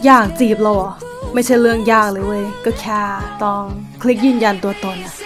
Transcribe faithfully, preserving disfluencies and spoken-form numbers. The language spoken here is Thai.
อยากจีบเราเหรอไม่ใช่เรื่องยากเลยเว้ยก็แค่ต้องคลิกยืนยันตัวตนนะ